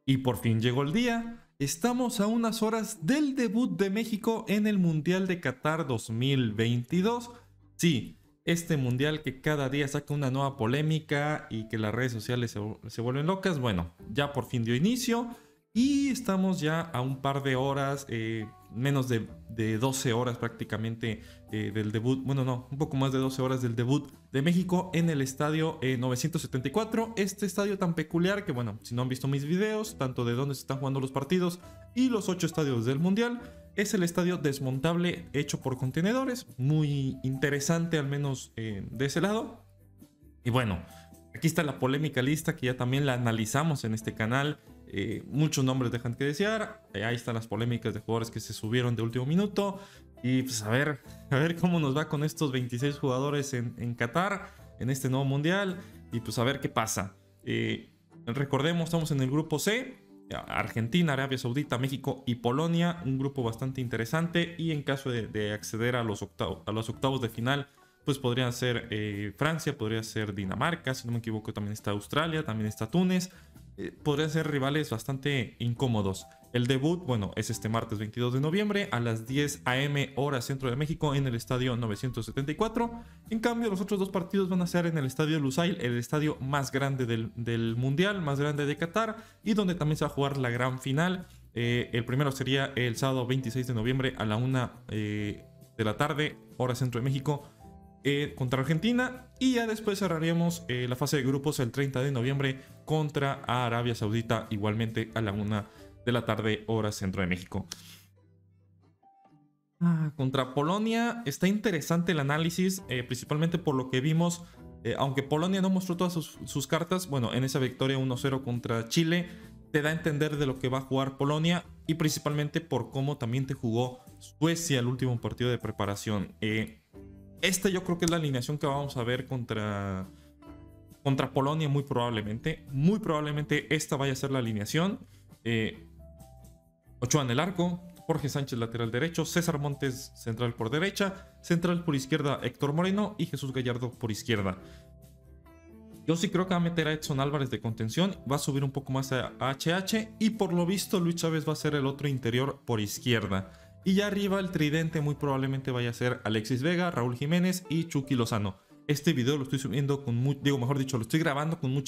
Y por fin llegó el día. Estamos a unas horas del debut de México en el Mundial de Qatar 2022. Sí, este mundial que cada día saca una nueva polémica y que las redes sociales se vuelven locas. Bueno, ya por fin dio inicio y estamos ya a un par de horas, menos de 12 horas prácticamente del debut. Bueno, no, un poco más de 12 horas del debut de México en el estadio 974. Este estadio tan peculiar que, bueno, si no han visto mis videos, tanto de dónde se están jugando los partidos y los 8 estadios del mundial, es el estadio desmontable hecho por contenedores. Muy interesante, al menos de ese lado. Y bueno, aquí está la polémica lista que ya también la analizamos en este canal. Muchos nombres dejan que desear. Ahí están las polémicas de jugadores que se subieron de último minuto. Y pues a ver cómo nos va con estos 26 jugadores en Qatar, en este nuevo mundial. Y pues a ver qué pasa. Recordemos, estamos en el grupo C. Argentina, Arabia Saudita, México y Polonia. Un grupo bastante interesante. Y en caso de acceder a los octavos de final, pues podría ser Francia, podría ser Dinamarca, si no me equivoco también está Australia, también está Túnez. Podrían ser rivales bastante incómodos. El debut, bueno, es este martes 22 de noviembre a las 10 a.m. hora centro de México en el estadio 974. En cambio, los otros dos partidos van a ser en el estadio Lusail, el estadio más grande del mundial, más grande de Qatar, y donde también se va a jugar la gran final. El primero sería el sábado 26 de noviembre a la 1 de la tarde, hora centro de México, contra Argentina, y ya después cerraríamos la fase de grupos el 30 de noviembre contra Arabia Saudita, igualmente a la 1 de la tarde, hora centro de México. Contra Polonia está interesante el análisis, principalmente por lo que vimos, aunque Polonia no mostró todas sus cartas. Bueno, en esa victoria 1-0 contra Chile te da a entender de lo que va a jugar Polonia, y principalmente por cómo también te jugó Suecia el último partido de preparación. Yo creo que es la alineación que vamos a ver contra Polonia muy probablemente. Muy probablemente esta vaya a ser la alineación. Ochoa en el arco, Jorge Sánchez lateral derecho, César Montes central por derecha, central por izquierda Héctor Moreno y Jesús Gallardo por izquierda. Yo sí creo que va a meter a Edson Álvarez de contención, va a subir un poco más a HH, y por lo visto Luis Chávez va a ser el otro interior por izquierda. Y ya arriba el tridente muy probablemente vaya a ser Alexis Vega, Raúl Jiménez y Chucky Lozano. Este video lo estoy subiendo lo estoy grabando con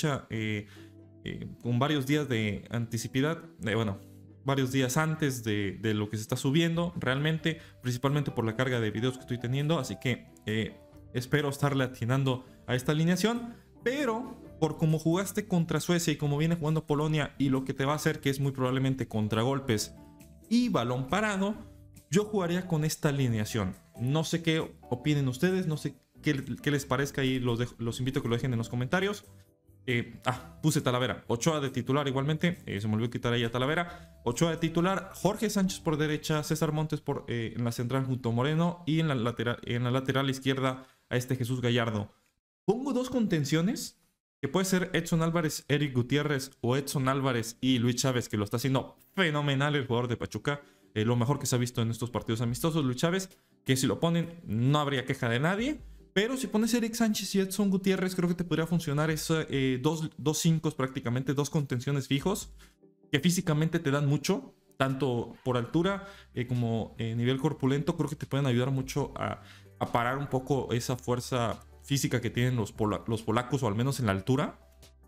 con varios días de anticipación, varios días antes de lo que se está subiendo, realmente, principalmente por la carga de videos que estoy teniendo. Así que espero estarle atinando a esta alineación, pero por cómo jugaste contra Suecia y como viene jugando Polonia y lo que te va a hacer, que es muy probablemente contragolpes y balón parado, yo jugaría con esta alineación. No sé qué opinen ustedes, no sé qué les parezca, y los invito a que lo dejen en los comentarios. Puse Talavera, Ochoa de titular igualmente, se me olvidó quitar ahí a Talavera. Ochoa de titular, Jorge Sánchez por derecha, César Montes en la central junto a Moreno, y en la lateral izquierda a Jesús Gallardo. Pongo dos contenciones, que puede ser Edson Álvarez, Eric Gutiérrez, o Edson Álvarez y Luis Chávez, que lo está haciendo fenomenal el jugador de Pachuca. Lo mejor que se ha visto en estos partidos amistosos, Luis Chávez, que si lo ponen no habría queja de nadie. Pero si pones Eric Sánchez y Edson Gutiérrez, creo que te podría funcionar dos 5 prácticamente, dos contenciones fijos, que físicamente te dan mucho, tanto por altura como nivel corpulento. Creo que te pueden ayudar mucho a parar un poco esa fuerza física que tienen los polacos, o al menos en la altura.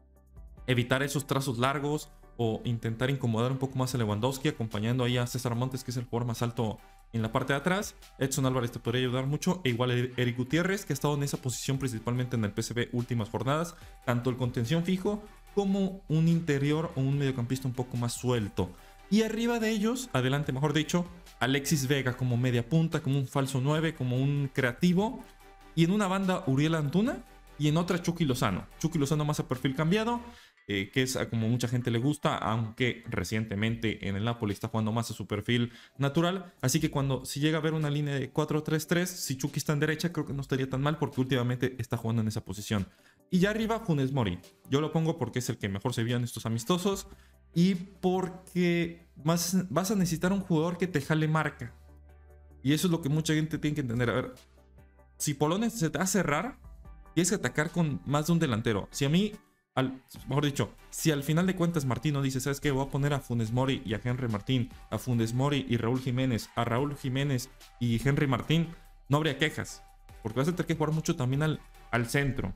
Evitar esos trazos largos, o intentar incomodar un poco más a Lewandowski, acompañando ahí a César Montes, que es el jugador más alto en la parte de atrás. Edson Álvarez te podría ayudar mucho, e igual Eric Gutiérrez, que ha estado en esa posición principalmente en el PSV últimas jornadas, tanto el contención fijo como un interior o un mediocampista un poco más suelto. Y arriba de ellos, adelante mejor dicho, Alexis Vega como media punta, como un falso 9, como un creativo, y en una banda Uriel Antuna, y en otra Chucky Lozano más a perfil cambiado, que es como mucha gente le gusta, aunque recientemente en el Napoli está jugando más a su perfil natural. Así que si llega a haber una línea de 4-3-3, si Chucky está en derecha, creo que no estaría tan mal, porque últimamente está jugando en esa posición. Y ya arriba Funes Mori, yo lo pongo porque es el que mejor se vio en estos amistosos, y porque vas a necesitar un jugador que te jale marca. Y eso es lo que mucha gente tiene que entender. A ver, si Polonia se te va a cerrar, tienes que atacar con más de un delantero. Si a mí mejor dicho, si al final de cuentas Martino dice, ¿sabes qué? Voy a poner a Funes Mori y a Henry Martín, a Funes Mori y Raúl Jiménez, a Raúl Jiménez y Henry Martín, no habría quejas, porque vas a tener que jugar mucho también al centro.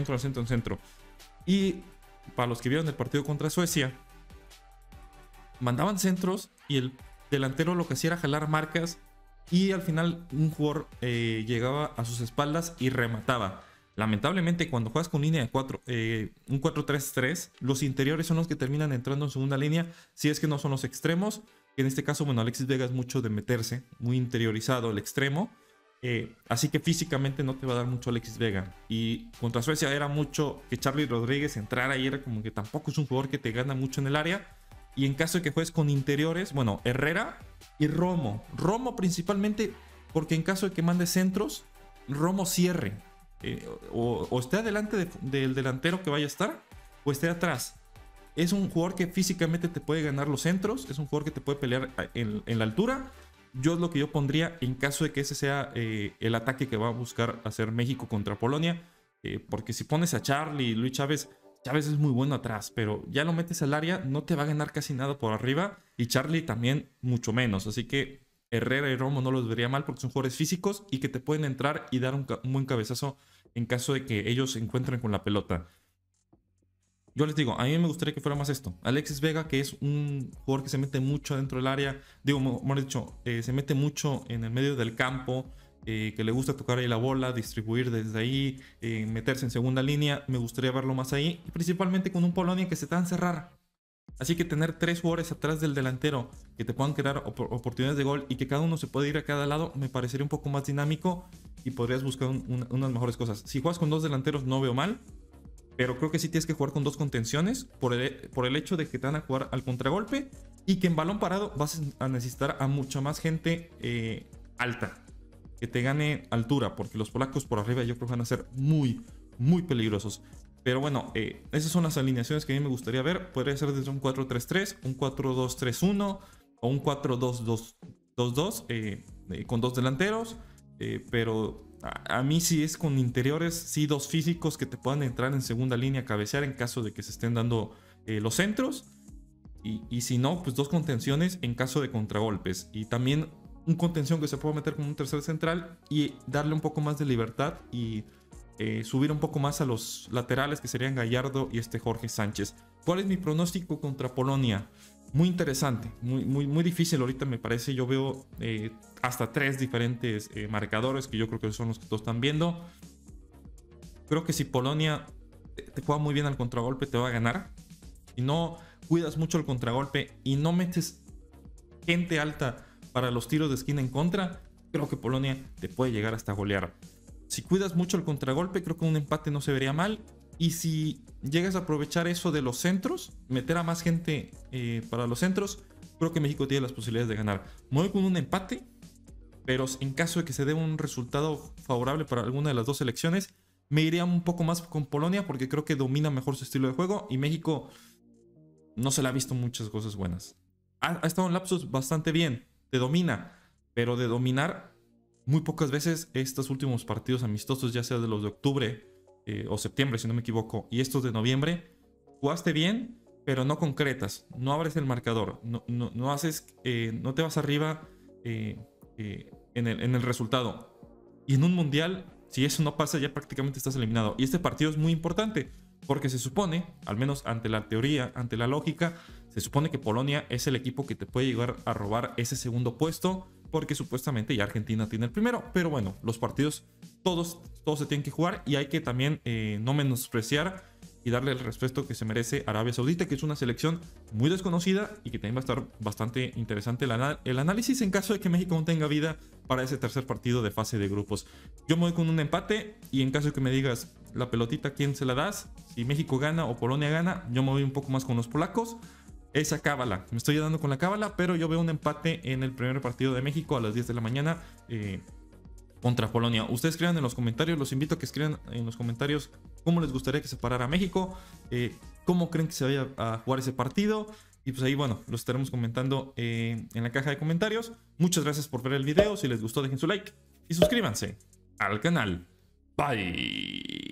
Y para los que vieron el partido contra Suecia, mandaban centros y el delantero lo que hacía era jalar marcas y al final un jugador llegaba a sus espaldas y remataba. Lamentablemente, cuando juegas con línea de 4, un 4-3-3, los interiores son los que terminan entrando en segunda línea, si es que no son los extremos. En este caso, bueno, Alexis Vega es mucho de meterse, muy interiorizado el extremo. Así que físicamente no te va a dar mucho Alexis Vega. Y contra Suecia era mucho que Charlie Rodríguez entrara y era como que tampoco es un jugador que te gana mucho en el área. Y en caso de que juegues con interiores, bueno, Herrera y Romo. Romo principalmente porque en caso de que mande centros, Romo cierre. O esté adelante del delantero que vaya a estar, o esté atrás. Es un jugador que físicamente te puede ganar los centros, es un jugador que te puede pelear en la altura. Yo es lo que yo pondría en caso de que ese sea el ataque que va a buscar hacer México contra Polonia. Porque si pones a Charlie y Luis Chávez, Chávez es muy bueno atrás, pero ya lo metes al área, no te va a ganar casi nada por arriba. Y Charlie también mucho menos. Así que Herrera y Romo no los vería mal porque son jugadores físicos y que te pueden entrar y dar un buen cabezazo en caso de que ellos se encuentren con la pelota. Yo les digo, a mí me gustaría que fuera más esto. Alexis Vega, que es un jugador que se mete mucho dentro del área, digo, mejor dicho, se mete mucho en el medio del campo, que le gusta tocar ahí la bola, distribuir desde ahí, meterse en segunda línea. Me gustaría verlo más ahí, y principalmente con un Polonia que se te va a encerrar. Así que tener 3 jugadores atrás del delantero que te puedan crear oportunidades de gol y que cada uno se puede ir a cada lado, me parecería un poco más dinámico y podrías buscar unas mejores cosas. Si juegas con 2 delanteros no veo mal, pero creo que sí tienes que jugar con 2 contenciones por el hecho de que te van a jugar al contragolpe y que en balón parado vas a necesitar a mucha más gente alta, que te gane altura, porque los polacos por arriba yo creo que van a ser muy, muy peligrosos. Pero bueno, esas son las alineaciones que a mí me gustaría ver. Podría ser desde un 4-3-3, un 4-2-3-1 o un 4-2-2-2 con 2 delanteros. Pero a mí sí es con interiores, sí 2 físicos que te puedan entrar en segunda línea a cabecear en caso de que se estén dando los centros. Y si no, pues 2 contenciones en caso de contragolpes. Y también un contención que se pueda meter como un tercer central y darle un poco más de libertad y subir un poco más a los laterales que serían Gallardo y Jorge Sánchez. ¿Cuál es mi pronóstico contra Polonia? Muy interesante, muy difícil ahorita me parece. Yo veo hasta 3 diferentes marcadores que yo creo que son los que todos están viendo. Creo que si Polonia te juega muy bien al contragolpe te va a ganar. Si no cuidas mucho el contragolpe y no metes gente alta para los tiros de esquina en contra, creo que Polonia te puede llegar hasta golear. Si cuidas mucho el contragolpe, creo que un empate no se vería mal. Y si llegas a aprovechar eso de los centros, meter a más gente para los centros, creo que México tiene las posibilidades de ganar. Me voy con un empate, pero en caso de que se dé un resultado favorable para alguna de las 2 selecciones, me iría un poco más con Polonia porque creo que domina mejor su estilo de juego y México no se le ha visto muchas cosas buenas. Ha estado en lapsos bastante bien, te domina, pero de dominar muy pocas veces. Estos últimos partidos amistosos, ya sea de los de octubre o septiembre, si no me equivoco, y estos de noviembre, jugaste bien, pero no concretas, no abres el marcador, no haces, no te vas arriba en el resultado. Y en un mundial, si eso no pasa, ya prácticamente estás eliminado. Y este partido es muy importante, porque se supone, al menos ante la teoría, ante la lógica, se supone que Polonia es el equipo que te puede llegar a robar ese segundo puesto, porque supuestamente ya Argentina tiene el primero. Pero bueno, los partidos todos se tienen que jugar y hay que también no menospreciar y darle el respeto que se merece Arabia Saudita, que es una selección muy desconocida y que también va a estar bastante interesante el análisis en caso de que México no tenga vida para ese tercer partido de fase de grupos. Yo me voy con un empate y en caso de que me digas la pelotita, ¿quién se la das? Si México gana o Polonia gana, yo me voy un poco más con los polacos. Esa cábala, me estoy dando con la cábala, pero yo veo un empate en el primer partido de México a las 10 de la mañana contra Polonia. Ustedes escriban en los comentarios, los invito a que escriban en los comentarios cómo les gustaría que se parara México, cómo creen que se vaya a jugar ese partido. Y pues ahí, bueno, lo estaremos comentando en la caja de comentarios. Muchas gracias por ver el video. Si les gustó, dejen su like y suscríbanse al canal. Bye.